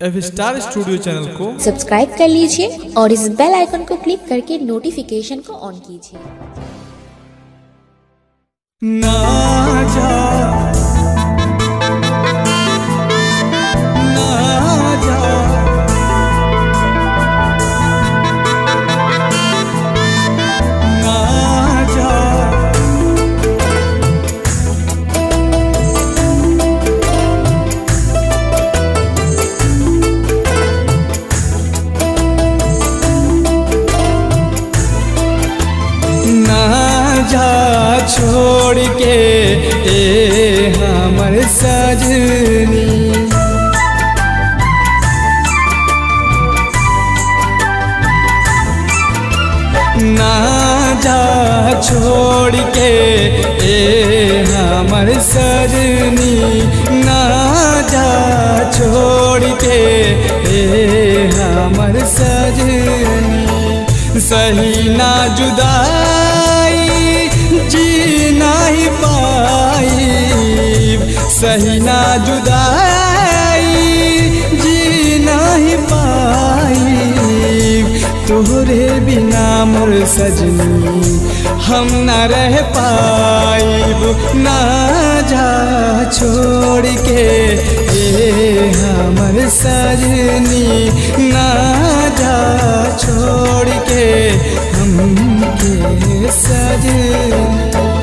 F star studio channel को subscribe कर लीजिए और इस बेल आइकन को क्लिक करके नोटिफिकेशन को ऑन कीजिए। ना जा ना जा ना जा छोड़ के ए हमर सजनी ना जा छोड़ के ए हमर सजनी ना जा छोड़ के ए हमर सजनी सही ना जुदाई जी नहीं पाई सही ना जुदाई जी नहीं पाई तोहरे बिना मोर सजनी हम न रह पाई ना जा छोड़ के ए हमर सजनी ना जा छोड़ के हम के सजनी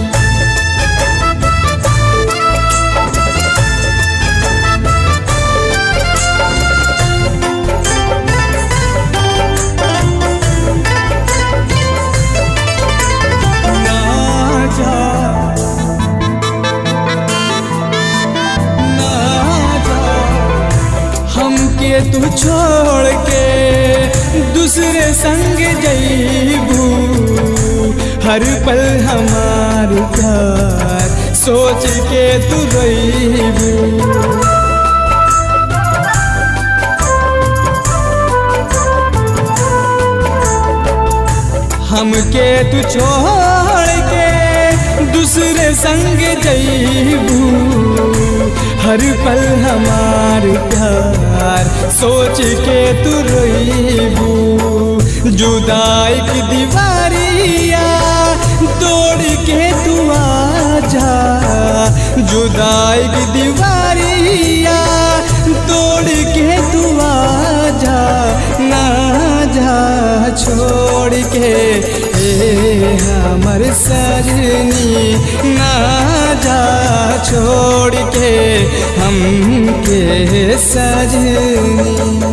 तू छोड़ के दूसरे संग जईबू हर पल हमार प्यार सोच के तू रोईबू हमके तू छोड़ के दूसरे संग जईबू हर पल हमार प्यार सोच के तू रोईबू जुदाई की दीवारिया तोड़ के तू आजा जुदाई की दीवारिया तोड़ के तू आजा ना जा छोड़ के ए हमर सजनी ना जा छोड़ के हम के सजनी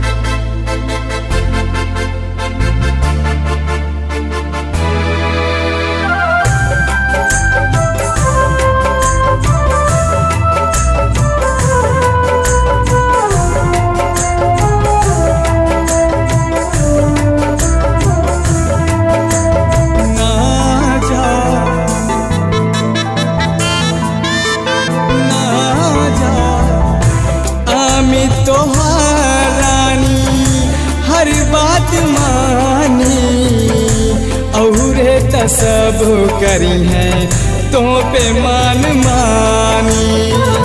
तोहारानी हर बात मानी औरे त सब करी है तो पे मान मानी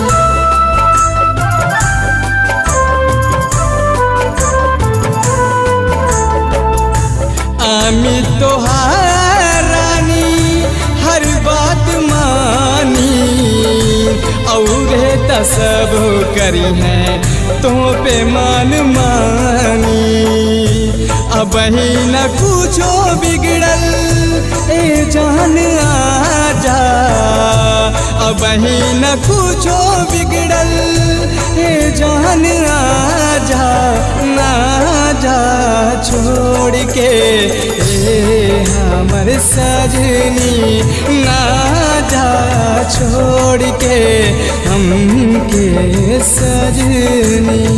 आमी तोहारानी हर बात मानी औरे त सब करी है तो पे मान मानी अब ही न कुछो बिगड़ल ए जान आजा अब ही न कुछो बिगड़ल ए जान आजा ना जा छोड़ के ए हमर सजनी ना जा छोड़ के हम के सजनी